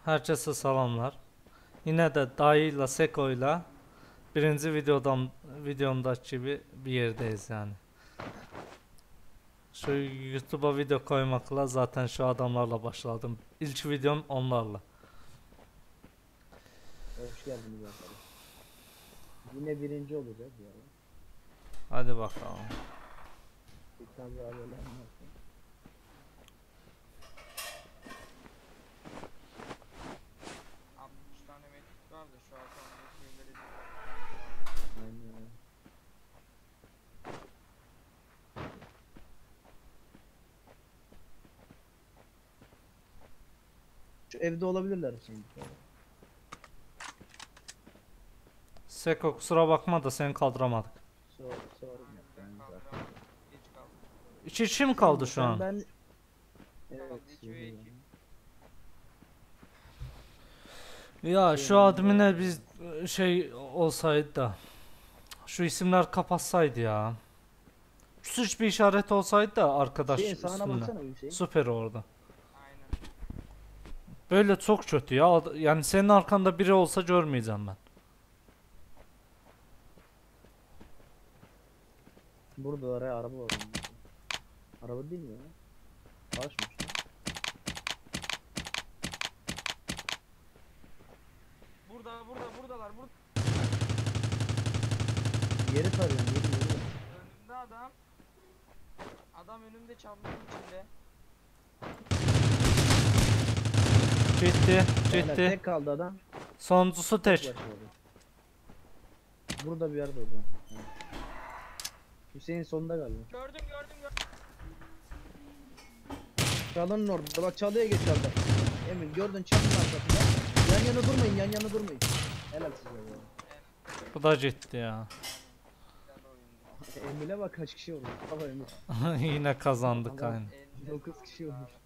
Herkese selamlar. Yine de dayıyla Seko'yla birinci videomdaki gibi bir yerdeyiz yani. Şu YouTube'a video koymakla zaten şu adamlarla başladım. İlk videom onlarla. Hoş geldiniz arkadaşlar. Yine birinci olacağız ya. Hadi bakalım. Bir tane daha böyle anlatsın. Üç tane mektup var da şu arkamdaki şeyleri Aynen. Şu evde olabilirler şimdi. Seko kusura bakma da seni kaldıramadık. Sorun yok. ben Yani zaten. kaldıramadım. Geç kaldım. İki kişi mi kaldı şu Sen an? Ben... Tamam, Evet. iki ve iki. Ya şu admine biz şey olsaydı da şu isimler kapatsaydı ya. Suç bir işaret olsaydı da arkadaş Hüseyin sağına üstünde. baksana Hüseyin. Süper orada. Aynen. Böyle çok kötü ya. Yani senin arkanda biri olsa görmeyeceğim ben. Burada araya araba var. Araba değil mi ya? Ağaçmış lan. Buradalar. Yeri tarıyorum yeri. Önümde adam. Adam önümde çamurun içinde. Gitti, Aynen, gitti. tek kaldı adam. Sonuncusu Tek tek. başına oldu. Burada bir yerde o zaman. Evet. Hüseyin sonunda galiba. Gördüm. Çalının orada. Bak çalıya geç çaldı. Emin gördün çalının arkasında. Yan yana durmayın. Helal size ya. Bu da gitti ya. Güzel oyundu. Emir'e bak kaç kişi olmuş. Baba Emir. Yine kazandık Adam- aynı. 50 9 kişi olmuş.